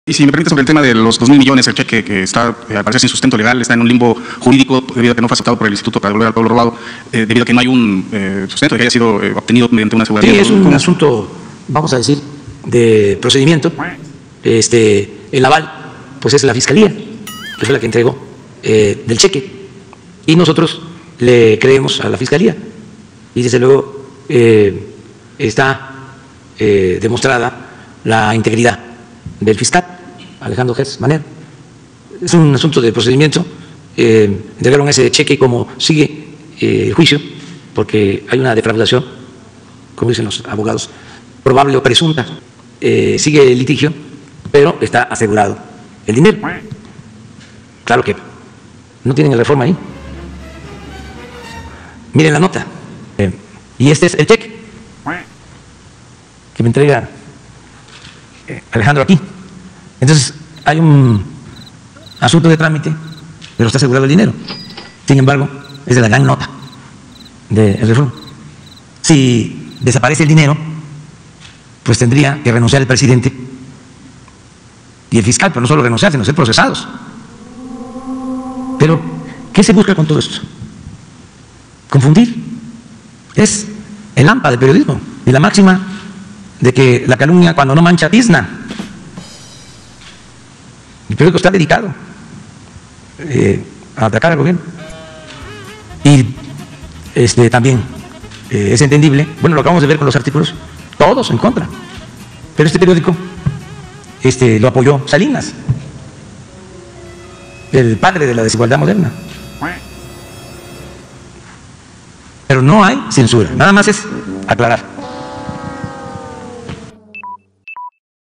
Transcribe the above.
Y si me permite, sobre el tema de los 2.000 millones, el cheque que está, al parecer, sin sustento legal, está en un limbo jurídico debido a que no fue aceptado por el Instituto para devolver al pueblo robado, debido a que no hay un sustento de que haya sido obtenido mediante una aseguración. Sí, es un asunto, vamos a decir, de procedimiento. El aval, pues es la Fiscalía, que fue la que entregó del cheque. Y nosotros le creemos a la Fiscalía. Y desde luego está demostrada la integridad del fiscal Alejandro Gertz Manero. Es un asunto de procedimiento. Entregaron ese cheque y como sigue el juicio, porque hay una defraudación, como dicen los abogados, probable o presunta, sigue el litigio, pero está asegurado el dinero. Claro que no tienen la reforma ahí. Miren la nota. Y este es el cheque que me entrega Alejandro aquí. Entonces, hay un asunto de trámite, pero está asegurado el dinero. Sin embargo, es de la gran nota de reforma. Si desaparece el dinero, pues tendría que renunciar el presidente y el fiscal, pero no solo renunciar, sino ser procesados. Pero, ¿qué se busca con todo esto? Confundir. Es el AMPA del periodismo y la máxima de que la calumnia cuando no mancha tizna. El periódico está dedicado a atacar al gobierno. Y también es entendible, bueno, lo acabamos de ver con los artículos, todos en contra. Pero este periódico lo apoyó Salinas, el padre de la desigualdad moderna. Pero no hay censura, nada más es aclarar.